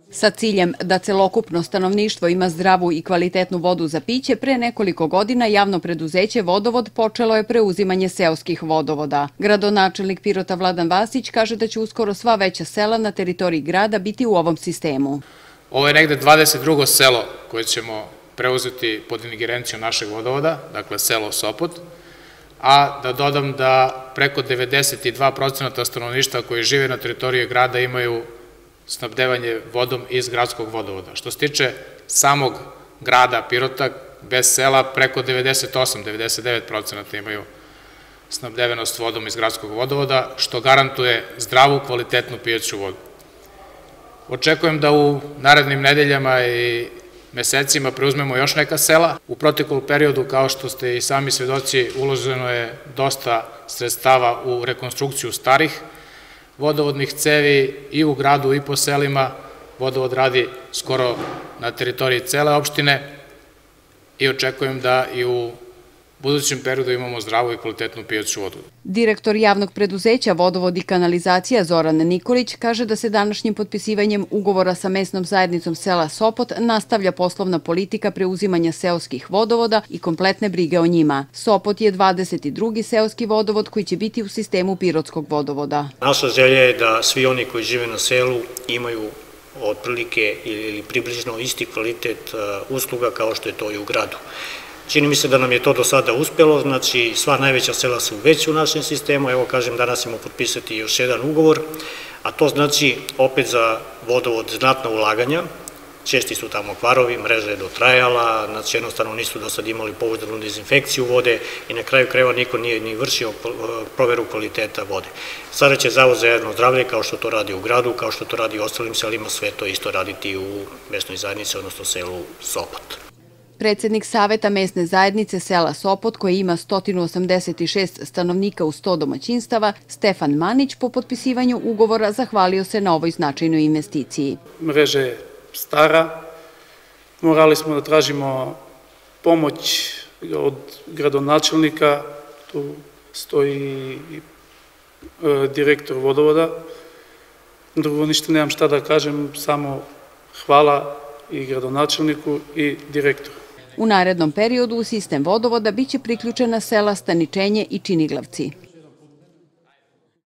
Sa ciljem da celokupno stanovništvo ima zdravu i kvalitetnu vodu za piće, pre nekoliko godina javno preduzeće Vodovod počelo je preuzimanje seoskih vodovoda. Gradonačelnik Pirota Vladan Vasić kaže da će uskoro sva veća sela na teritoriji grada biti u ovom sistemu. Ovo je negde 22. selo koje ćemo preuzeti pod ingerencijom našeg vodovoda, dakle selo Sopot, a da dodam da preko 92% stanovništva koji žive na teritoriji grada imaju snabdevanje vodom iz gradskog vodovoda. Što se tiče samog grada Pirota, bez sela preko 98-99% imaju snabdevenost vodom iz gradskog vodovoda, što garantuje zdravu, kvalitetnu pijaću vodu. Očekujem da u narednim nedeljama i mesecima preuzmemo još neka sela. U proteklom periodu, kao što ste i sami svedoci, uloženo je dosta sredstava u rekonstrukciju starih vodovodnih cevi i u gradu i po selima. Vodovod radi skoro na teritoriji cele opštine i očekujem da i u budućem periodu imamo zdravu i kvalitetnu pijaću vodu. Direktor javnog preduzeća Vodovod i kanalizacija Zoran Nikolić kaže da se današnjim potpisivanjem ugovora sa mesnom zajednicom sela Sopot nastavlja poslovna politika preuzimanja seoskih vodovoda i kompletne brige o njima. Sopot je 22. seoski vodovod koji će biti u sistemu Pirotskog vodovoda. Naša želja je da svi oni koji žive na selu imaju otprilike ili približno isti kvalitet usluga kao što je to i u gradu. Čini mi se da nam je to do sada uspelo, znači sva najveća sela su već u našem sistemu, evo kažem danas ćemo potpisati još jedan ugovor, a to znači opet za vodovod znatna ulaganja, česti su tamo kvarovi, mreža je dotrajala, znači jednostavno nisu do sad imali pouzdanu dezinfekciju vode i na kraju krajeva niko nije ni vršio proveru kvaliteta vode. Sada će Zavod za javno zdravlje, kao što to radi u gradu, kao što to radi u ostalim selima, sve to isto raditi u mesnoj zajednici, odnosno selu Sopot. Predsednik Saveta mesne zajednice sela Sopot, koji ima 186 stanovnika u 100 domaćinstava, Stefan Manić, po potpisivanju ugovora zahvalio se na ovoj značajnoj investiciji. Mreža je stara, morali smo da tražimo pomoć od gradonačelnika, tu stoji i direktor vodovoda. Drugo ništa nemam šta da kažem, samo hvala i gradonačelniku i direktoru. U narednom periodu u sistem vodovoda biće priključena sela Staničenje i Činiglavci.